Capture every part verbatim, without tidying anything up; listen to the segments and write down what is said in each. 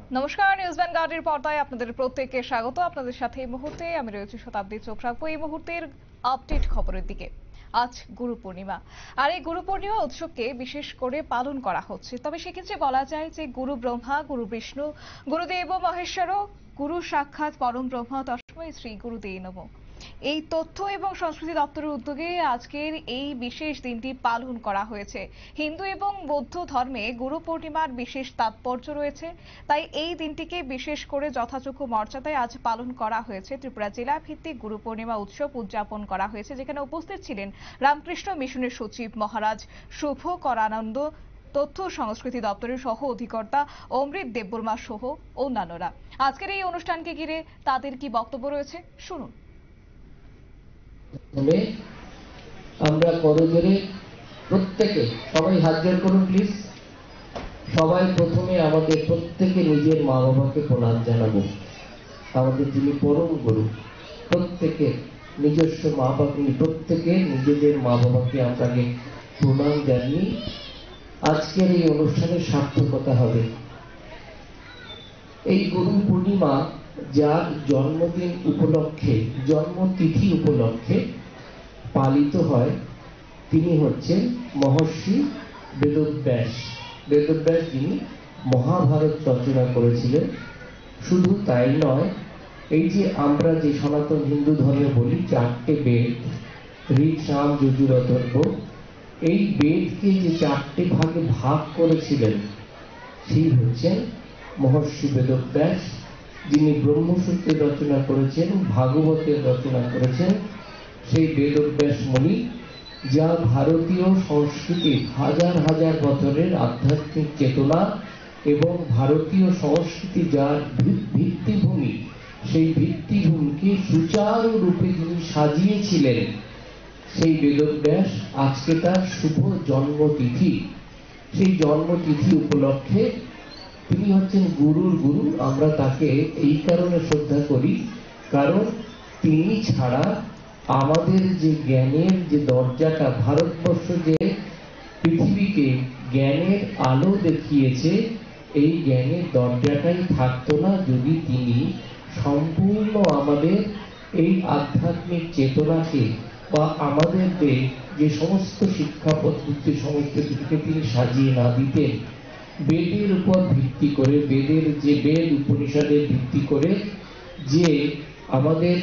নমস্কার, নিউজ ভ্যানগার্ডের পর্দায় আপনাদের প্রত্যেককে স্বাগত। আপনাদের সাথে এই মুহূর্তে আমি রয়েছি শতাব্দী। চোখ রাখবো এই মুহূর্তের আপডেট খবরের দিকে। আজ গুরু পূর্ণিমা, আর এই গুরু পূর্ণিমা উৎসবকে বিশেষ করে পালন করা হচ্ছে। তবে সেক্ষেত্রে বলা যায় যে গুরু ব্রহ্মা, গুরু বিষ্ণু, গুরুদেব মহেশ্বর, গুরু সাক্ষাৎ পরম ব্রহ্ম তস্মৈ শ্রী গুরুদেব নমঃ। এই তথ্য এবং সংস্কৃতি দপ্তরের উদ্যোগে আজকের এই বিশেষ দিনটি পালন করা হয়েছে। হিন্দু এবং বৌদ্ধ ধর্মে গুরু পূর্ণিমার বিশেষ তাৎপর্য রয়েছে, তাই এই দিনটিকে বিশেষ করে যথাযোগ্য মর্যাদায় আজ পালন করা হয়েছে। ত্রিপুরা জেলা ভিত্তিক গুরু পূর্ণিমা উৎসব উদযাপন করা হয়েছে, যেখানে উপস্থিত ছিলেন রামকৃষ্ণ মিশনের সচিব মহারাজ শুভ করানন্দ, তথ্য সংস্কৃতি দপ্তরের সহ অধিকর্তা অমৃত দেববর্মা সহ অন্যান্যরা। আজকের এই অনুষ্ঠানকে ঘিরে তাদের কি বক্তব্য রয়েছে, শুনুন। আমরা করজোরে প্রত্যেকে সবাই হাত জোড় করুন প্লিজ। সবাই প্রথমে আমাদের প্রত্যেকে নিজের মা বাবাকে প্রণাম জানাবো। আমাদের যিনি পরম গুরু, প্রত্যেকে নিজস্ব মা বাবাকে, প্রত্যেকে নিজেদের মা বাবাকে আমরা প্রণাম জানিয়ে আজকের এই অনুষ্ঠানের সার্থকতা হবে। এই গুরু পূর্ণিমা যার জন্মদিন উপলক্ষে, জন্মতিথি উপলক্ষে পালিত হয়, তিনি হচ্ছেন মহর্ষি বেদব্যাস। বেদব্যাস যিনি মহাভারত রচনা করেছিলেন। শুধু তাই নয়, এই যে আমরা যে সনাতন হিন্দু ধর্মে বলি চারটে বেদ, ঋক, সাম, যজুর, অথর্ব, এই বেদকে যে চারটে ভাগে ভাগ করেছিলেন সেই হচ্ছেন মহর্ষি বেদব্যাস, যিনি ব্রহ্মসূত্রের রচনা করেছেন, ভাগবতের রচনা করেছেন। সেই বেদব্যাস মুনি, যা ভারতীয় সংস্কৃতির হাজার হাজার বছরের আধ্যাত্মিক চেতনা এবং ভারতীয় সংস্কৃতি যার ভিত্তিভূমি, সেই ভিত্তিভূমিকে সুচারু রূপে যিনি সাজিয়েছিলেন, সেই বেদব্যাস আজকে তার শুভ জন্মতিথি। সেই জন্মতিথি উপলক্ষে তিনি হচ্ছেন গুরুর গুরু। আমরা তাকে এই কারণে শ্রদ্ধা করি, কারণ তিনি ছাড়া আমাদের যে জ্ঞানের যে দরজাটা, ভারতবর্ষ যে পৃথিবীকে জ্ঞানের আলো দেখিয়েছে, এই জ্ঞানের দরজাটাই থাকতো না যদি তিনি সম্পূর্ণ আমাদের এই আধ্যাত্মিক চেতনাকে বা আমাদের যে সমস্ত শিক্ষা পদ্ধতি, সমস্ত কিছুকে তিনি সাজিয়ে না দিতেন। বেদের উপর ভিত্তি করে, বেদের যে বেদ উপনিষদের ভিত্তি করে যে আমাদের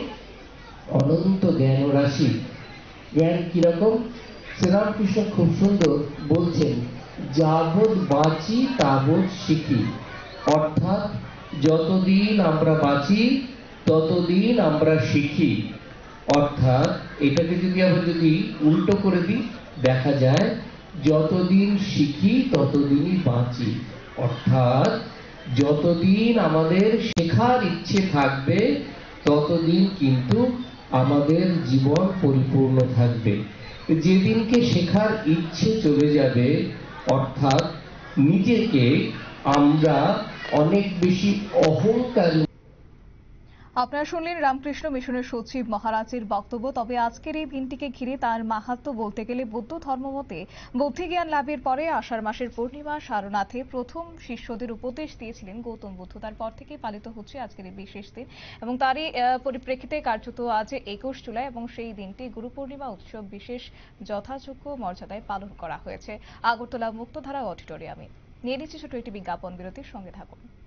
অনন্ত জ্ঞান রাশি, জ্ঞান কিরকম, শ্রীরামকৃষ্ণ খুব সুন্দর বলছেন, যাবৎ বাঁচি তাবৎ শিখি। অর্থাৎ যতদিন আমরা বাঁচি ততদিন আমরা শিখি। অর্থাৎ এটাকে যদি আমরা যদি উল্টো করে দিই, দেখা যায় যতদিন শিখি ততদিনই বাঁচি। অর্থাৎ যতদিন আমাদের শেখার ইচ্ছে থাকবে ততদিন কিন্তু আমাদের জীবন পরিপূর্ণ থাকবে। যেদিনকে শেখার ইচ্ছে চলে যাবে, অর্থাৎ নিজেকে আমরা অনেক বেশি অহংকারী। আপনারা শুনলেন রামকৃষ্ণ মিশনের সচিব মহারাজের বক্তব্য। তবে আজকের এই দিনটিকে ঘিরে তার মাহাত্ম্য বলতে গেলে, বৌদ্ধ ধর্মমতে বুদ্ধি জ্ঞান লাভের পরে আষাঢ় মাসের পূর্ণিমা সারনাথে প্রথম শিষ্যদের উপদেশ দিয়েছিলেন গৌতম বুদ্ধ। তারপর থেকে পালিত হচ্ছে আজকের এই বিশেষ দিন, এবং তারই পরিপ্রেক্ষিতে কার্যত আজ একুশ জুলাই, এবং সেই দিনটি গুরু পূর্ণিমা উৎসব বিশেষ যথাযোগ্য মর্যাদায় পালন করা হয়েছে আগরতলা মুক্তধারা অডিটোরিয়ামে। নিয়ে নিচ্ছি ছোট একটি বিজ্ঞাপন বিরতির, সঙ্গে থাকুন।